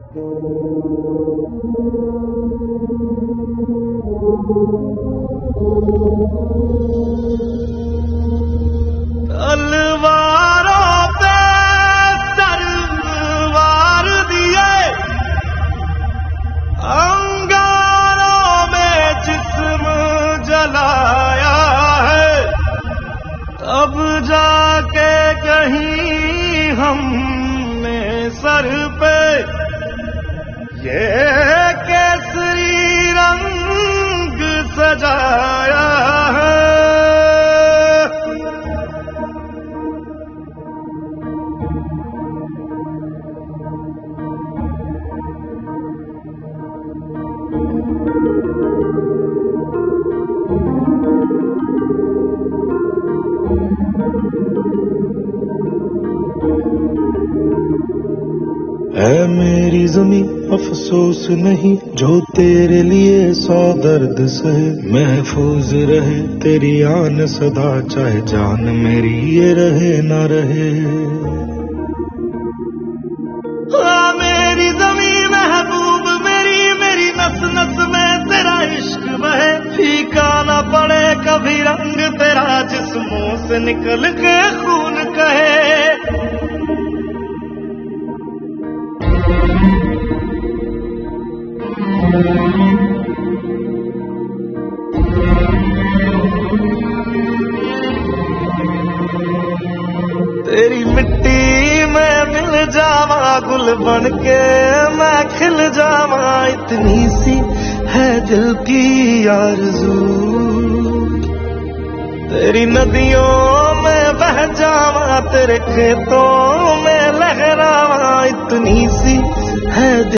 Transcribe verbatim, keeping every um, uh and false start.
तलवारों पे तलवार दिए, अंगारों में जिस्म जलाया है, तब जाके कहीं हमने सर पे ये केसरी रंग सजाया है। है मेरी ज़मीं अफसोस नहीं जो तेरे लिए सौ दर्द सहे, महफूज रहे तेरी आन सदा चाहे जान मेरी ये रहे ना रहे। हाँ मेरी ज़मीं महबूब मेरी, मेरी नस नस में तेरा इश्क बहे, फीका ना पड़े कभी रंग तेरा जिस्मों से निकल के खून कहे। तेरी मिट्टी में मिल जावा गुल बन के मैं खिल जावा, इतनी सी है दिल की आरज़ू। तेरी नदियों में बह जावा तेरे खेतों में लहरावा, इतनी सी है